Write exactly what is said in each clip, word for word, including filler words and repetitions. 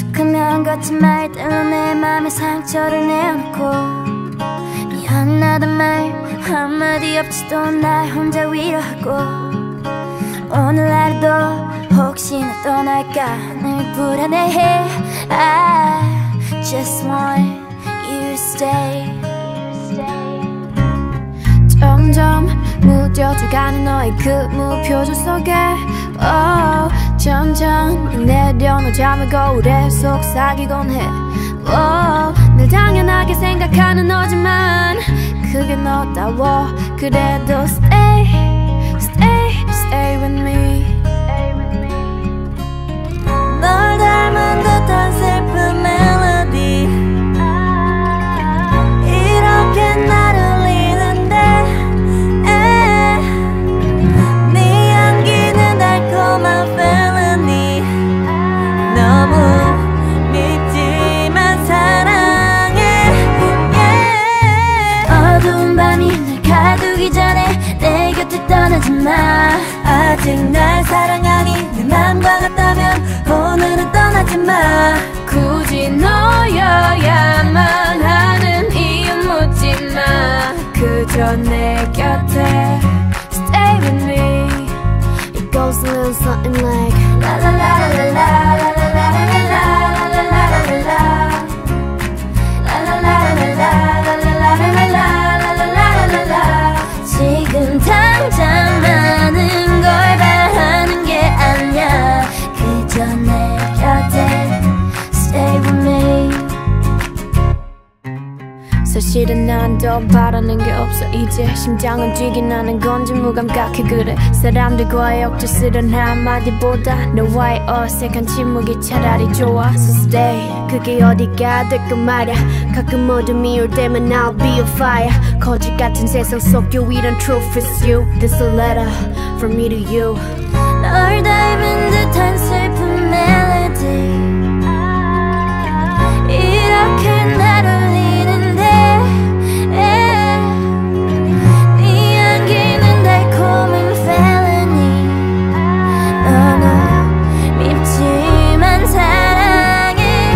익숙하면 거친 말들로 내 맘에 상처를 내어놓고 미안하단 말 한마디 없이도 날 혼자 위로하고 오늘 하루도 혹시나 떠날까 늘 불안해해. I just want you to stay. 점점 무뎌져가는 너의 그 무표정 속에 oh, 점점 내려놓은 잠을 거울에 속삭이곤 해. oh, 늘 당연하게 생각하는 너지만 그게 너다워. 그래도 stay, stay, stay with me. 널 닮은 듯한 슬픈 멜로디 이렇게 나를 울리는데 네 향기는 달콤한 felony. 너무 밉지만 사랑해. yeah. 어두운 밤이 날 가두기 전에 내 곁을 떠나지 마. 아직 날 사랑하니 내 맘과 같다면 오늘은 떠나지 마. 굳이 너여야만 하는 이유 묻지 마. 그저 내 곁에 stay with me. It goes a little something like la la la la la la la la la la la la la la la la. 지금 당장 많은 걸 바라는 게 아니야. 그저 내 곁에 stay with me. 사실은 난 더 바라는 게 없어. 이제 심장은 뛰긴 하는 건지 무감각해. 그래 사람들과의 억지스런 한마디보다 너와의 어색한 침묵이 차라리 좋아. So stay. 그게 어디가 될까 말야. 가끔 어둠이 올 때면 I'll be a fire. 거짓 같은 세상 속 유일한 truth is you. This a letter from me to you. 널 닮은 듯한 슬픈 멜로디 이렇게 날 울리는데 네 향기는 달콤한 felony. 너무 밉지만 사랑해.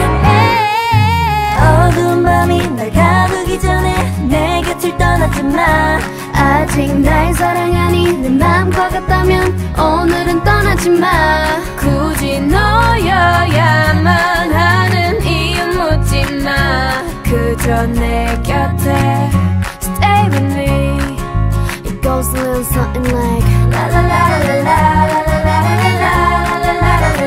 어두운 밤이 날 가두기 전에 내 곁을 떠나지 마. 아직 날 사랑하니 내 맘과 같다면 오늘은 떠나지 마. 굳이 너여야만 하는 이유 묻지 마. 그저 내 곁에 stay with me. It goes a little something like la la la la la la la la la la la la la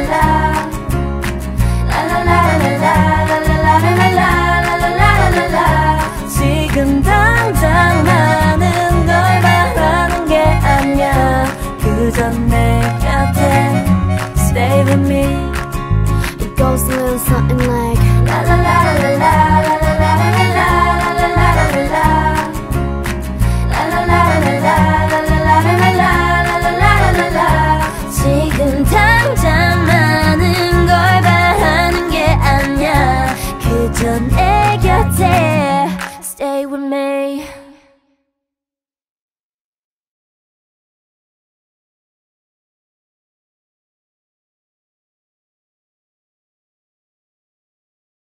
la la. 지금 당장 많은 걸 바라는 게 아니야. 그저 내 곁에 stay with me. It goes a little something like